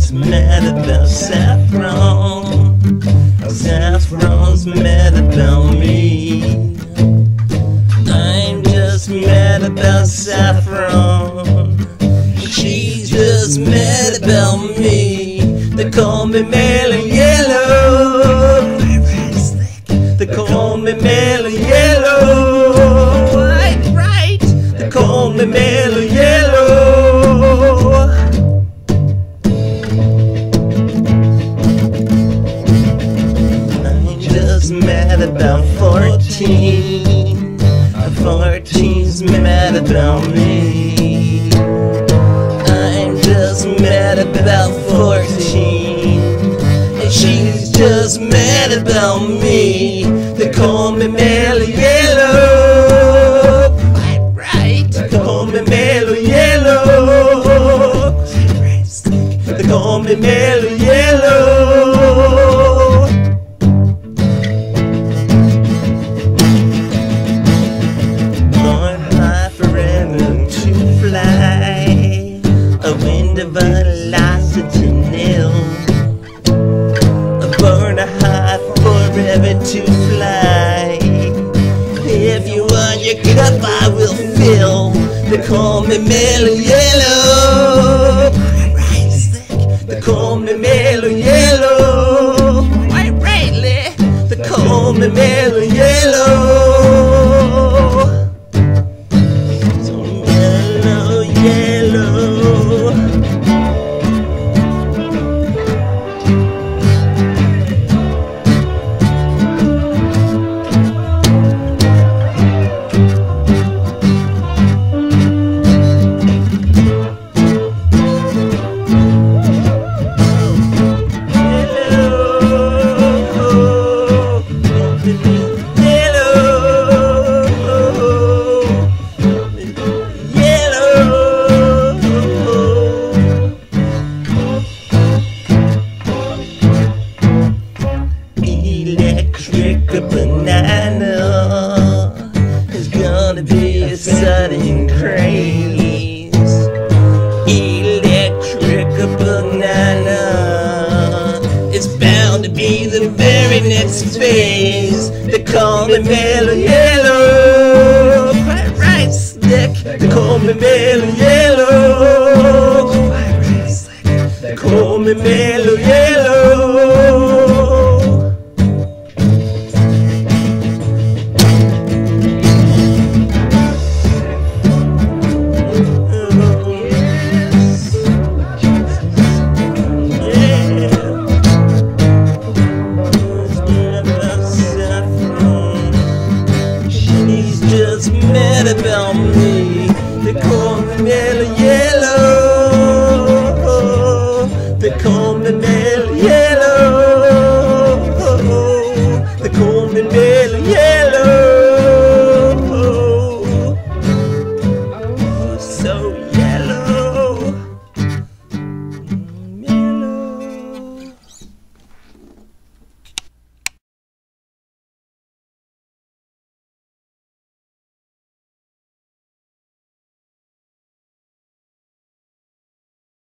just mad about Saffron. Saffron's mad about me. I'm just mad about Saffron. She's just mad about me. They call me Melon Yellow. They call me Melon Yellow. Right. They call me Melon Yellow. I'm just mad about 14. 14's mad about me. I'm just mad about 14. And she's just mad about me. They call me Melon Yellow. Right. They call me Melon Yellow. They call me Melon Yellow. A wind of velocity nil. A burner hot forever to fly. If you want your cup, I will fill. They call me Melon Yellow. They call me Melon Yellow. They call me Melon Yellow. Electric banana is gonna be a sudden craze. Electric banana is bound to be the very next phase. They call me Melon Yellow. Right, slick. They call me Melon Yellow. They call me Melon Yellow.